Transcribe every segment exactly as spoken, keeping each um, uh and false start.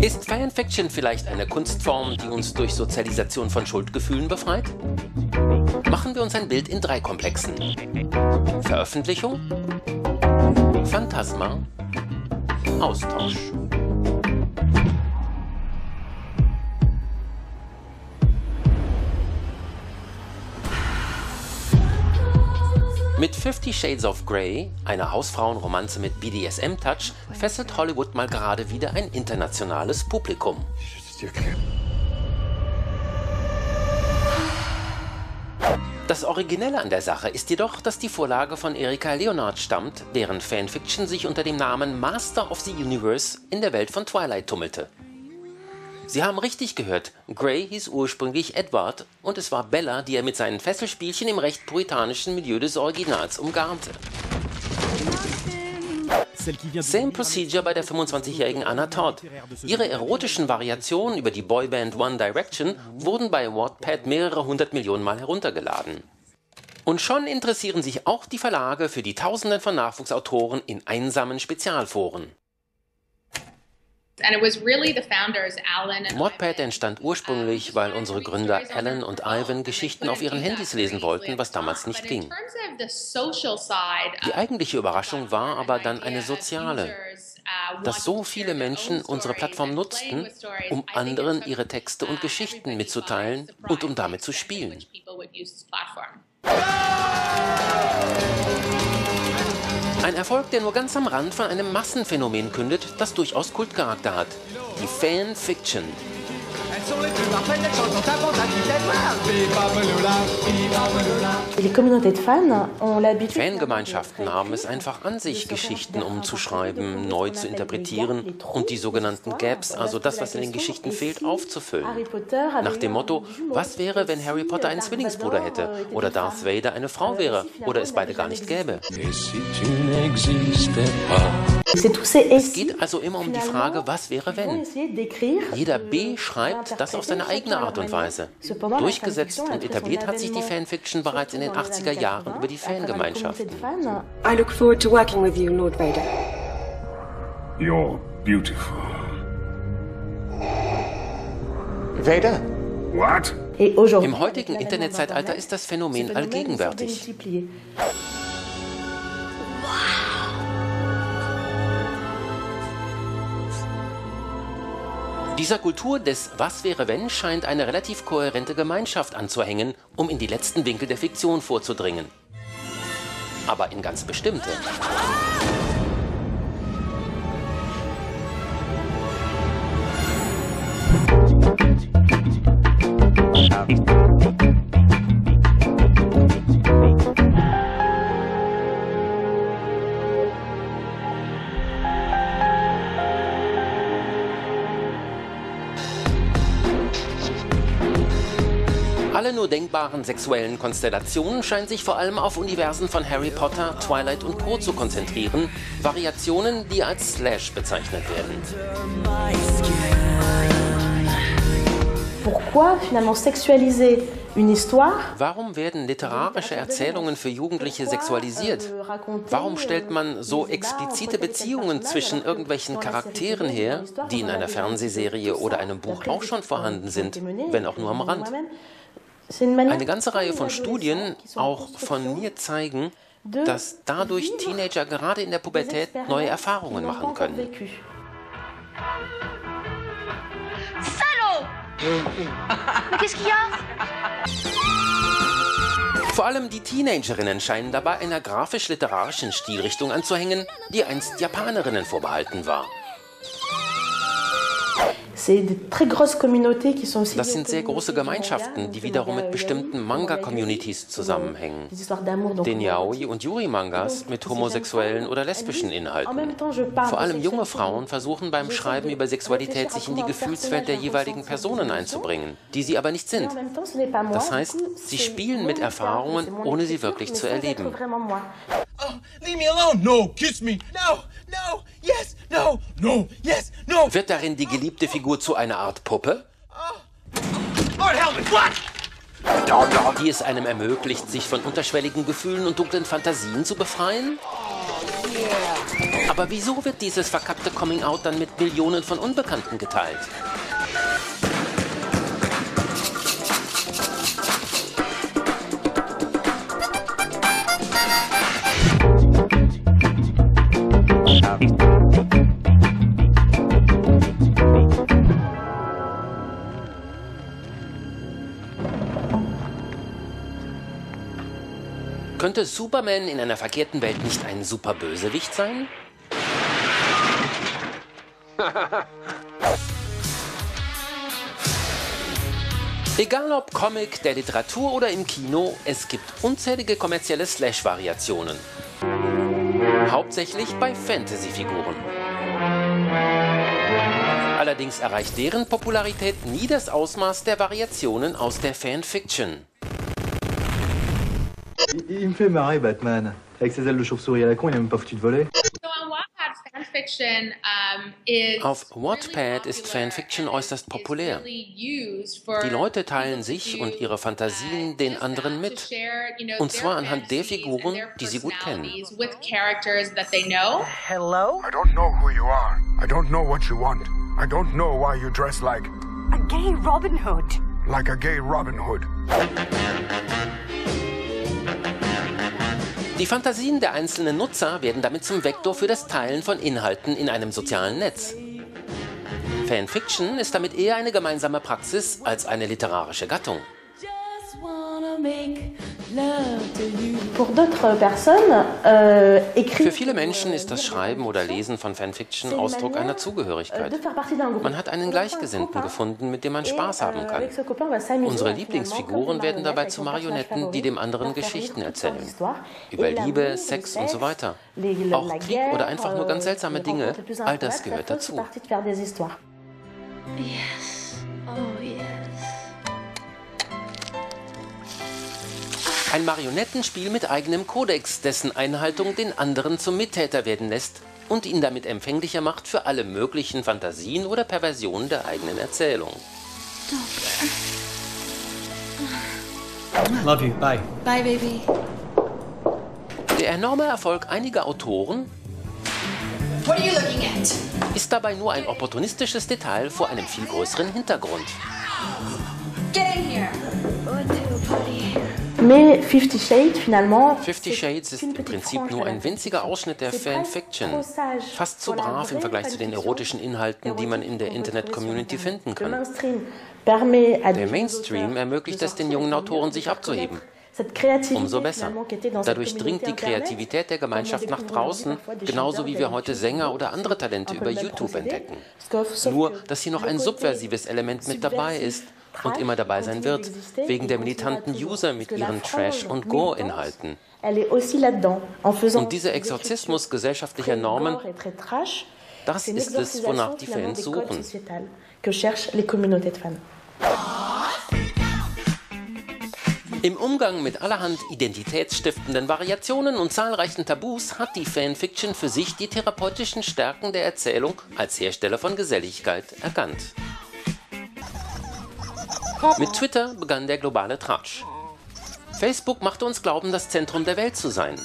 Ist Fanfiction vielleicht eine Kunstform, die uns durch Sozialisation von Schuldgefühlen befreit? Machen wir uns ein Bild in drei Komplexen. Veröffentlichung, Phantasma, Austausch. Mit Fifty Shades of Grey, einer Hausfrauenromanze mit B D S M-Touch, fesselt Hollywood mal gerade wieder ein internationales Publikum. Das Originelle an der Sache ist jedoch, dass die Vorlage von Erika Leonard stammt, deren Fanfiction sich unter dem Namen Master of the Universe in der Welt von Twilight tummelte. Sie haben richtig gehört, Grey hieß ursprünglich Edward und es war Bella, die er mit seinen Fesselspielchen im recht puritanischen Milieu des Originals umgarnte. Same Procedure bei der fünfundzwanzigjährigen Anna Todd. Ihre erotischen Variationen über die Boyband One Direction wurden bei Wattpad mehrere hundert Millionen Mal heruntergeladen. Und schon interessieren sich auch die Verlage für die Tausenden von Nachwuchsautoren in einsamen Spezialforen. Wattpad entstand ursprünglich, weil unsere Gründer Alan und Ivan Geschichten auf ihren Handys lesen wollten, was damals nicht ging. Die eigentliche Überraschung war aber dann eine soziale, dass so viele Menschen unsere Plattform nutzten, um anderen ihre Texte und Geschichten mitzuteilen und um damit zu spielen. Ein Erfolg, der nur ganz am Rand von einem Massenphänomen kündet, das durchaus Kultcharakter hat. Die Fanfiction. Fangemeinschaften haben es einfach an sich, Geschichten umzuschreiben, neu zu interpretieren und die sogenannten Gaps, also das, was in den Geschichten fehlt, aufzufüllen. Nach dem Motto, was wäre, wenn Harry Potter einen Zwillingsbruder hätte oder Darth Vader eine Frau wäre oder es beide gar nicht gäbe. Es geht also immer um die Frage, was wäre, wenn? Jeder B schreibt das auf seine eigene Art und Weise. Durchgesetzt und etabliert hat sich die Fanfiction bereits in den achtziger Jahren über die Fangemeinschaften. I look forward to working with you, Lord Vader. You're beautiful. Vader? What? Im heutigen Internetzeitalter ist das Phänomen allgegenwärtig. Dieser Kultur des Was wäre wenn scheint eine relativ kohärente Gemeinschaft anzuhängen, um in die letzten Winkel der Fiktion vorzudringen. Aber in ganz bestimmte. Alle nur denkbaren sexuellen Konstellationen scheinen sich vor allem auf Universen von Harry Potter, Twilight und Co. zu konzentrieren, Variationen, die als Slash bezeichnet werden. Pourquoi finalement sexualiser une histoire? Warum werden literarische Erzählungen für Jugendliche sexualisiert? Warum stellt man so explizite Beziehungen zwischen irgendwelchen Charakteren her, die in einer Fernsehserie oder einem Buch auch schon vorhanden sind, wenn auch nur am Rand? Eine ganze Reihe von Studien, auch von mir, zeigen, dass dadurch Teenager gerade in der Pubertät neue Erfahrungen machen können. Vor allem die Teenagerinnen scheinen dabei einer grafisch-literarischen Stilrichtung anzuhängen, die einst Japanerinnen vorbehalten war. Das sind sehr große Gemeinschaften, die wiederum mit bestimmten Manga-Communities zusammenhängen. Den Yaoi- und Yuri-Mangas mit homosexuellen oder lesbischen Inhalten. Vor allem junge Frauen versuchen beim Schreiben über Sexualität sich in die Gefühlswelt der jeweiligen Personen einzubringen, die sie aber nicht sind. Das heißt, sie spielen mit Erfahrungen, ohne sie wirklich zu erleben. Oh, leave me alone! No, kiss me! No, no, yes, no, no, yes, no! Wird darin die geliebte Figur zu einer Art Puppe? Lord help me, what? Die es einem ermöglicht, sich von unterschwelligen Gefühlen und dunklen Fantasien zu befreien? Aber wieso wird dieses verkackte Coming-out dann mit Millionen von Unbekannten geteilt? Könnte Superman in einer verkehrten Welt nicht ein super Bösewicht sein? Egal ob Comic, der Literatur oder im Kino, es gibt unzählige kommerzielle Slash-Variationen. Hauptsächlich bei Fantasy-Figuren. Allerdings erreicht deren Popularität nie das Ausmaß der Variationen aus der Fanfiction. Il, il me fait marrer, Batman. Avec ses ailes de chauve-souris à la con, il n'a même pas foutu de voler. Auf Wattpad ist Fanfiction äußerst populär. Die Leute teilen sich und ihre Fantasien den anderen mit. Und zwar anhand der Figuren, die sie gut kennen. Hello? I don't know who you are. I don't know what you want. I don't know why you dress like... A gay Robin Hood. like a gay Robin Hood. Die Fantasien der einzelnen Nutzer werden damit zum Vektor für das Teilen von Inhalten in einem sozialen Netz. Fanfiction ist damit eher eine gemeinsame Praxis als eine literarische Gattung. Für viele Menschen ist das Schreiben oder Lesen von Fanfiction Ausdruck einer Zugehörigkeit. Man hat einen Gleichgesinnten gefunden, mit dem man Spaß haben kann. Unsere Lieblingsfiguren werden dabei zu Marionetten, die dem anderen Geschichten erzählen. Über Liebe, Sex und so weiter. Auch Krieg oder einfach nur ganz seltsame Dinge, all das gehört dazu. Yes. Oh, yes. Ein Marionettenspiel mit eigenem Kodex, dessen Einhaltung den anderen zum Mittäter werden lässt und ihn damit empfänglicher macht für alle möglichen Fantasien oder Perversionen der eigenen Erzählung. Love you, bye. Bye, baby. Der enorme Erfolg einiger Autoren What are you looking at? ist dabei nur ein opportunistisches Detail vor einem viel größeren Hintergrund. Get in here. Mais Fifty Shades, finalement, Fifty Shades ist im Prinzip nur ein winziger Ausschnitt der Fanfiction. Fast zu brav im Vergleich zu den erotischen Inhalten, die man in der Internet-Community finden kann. Der Mainstream ermöglicht es den jungen Autoren, sich abzuheben. Umso besser. Dadurch dringt die Kreativität der Gemeinschaft nach draußen, genauso wie wir heute Sänger oder andere Talente über YouTube entdecken. Nur, dass hier noch ein subversives Element mit dabei ist und immer dabei sein wird, wegen der militanten User mit ihren Trash- und Gore-Inhalten. Und dieser Exorzismus gesellschaftlicher Normen, das ist es, wonach die Fans suchen. Im Umgang mit allerhand identitätsstiftenden Variationen und zahlreichen Tabus hat die Fanfiction für sich die therapeutischen Stärken der Erzählung als Hersteller von Geselligkeit erkannt. Mit Twitter begann der globale Tratsch. Facebook machte uns glauben, das Zentrum der Welt zu sein.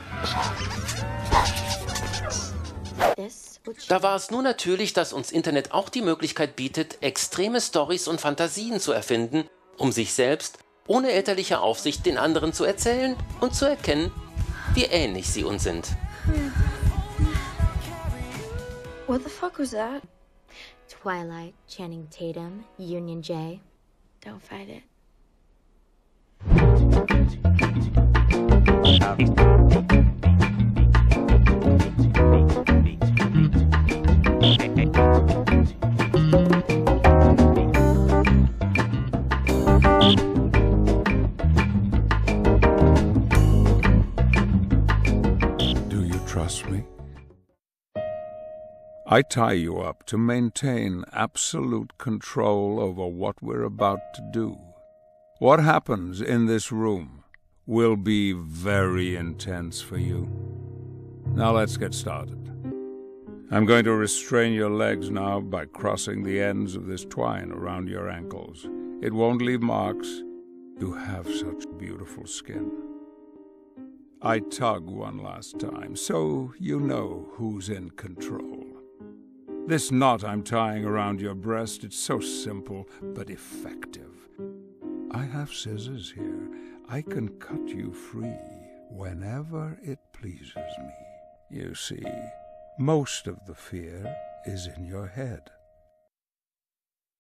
Da war es nur natürlich, dass uns Internet auch die Möglichkeit bietet, extreme Storys und Fantasien zu erfinden, um sich selbst ohne elterliche Aufsicht den anderen zu erzählen und zu erkennen, wie ähnlich sie uns sind. What the fuck was that? Twilight, Channing Tatum, Union J. Don't fight it. Do you trust me? I tie you up to maintain absolute control over what we're about to do. What happens in this room will be very intense for you. Now let's get started. I'm going to restrain your legs now by crossing the ends of this twine around your ankles. It won't leave marks. You have such beautiful skin. I tug one last time, so you know who's in control. This knot I'm tying around your breast, it's so simple but effective. I have scissors here. I can cut you free whenever it pleases me. You see, most of the fear is in your head.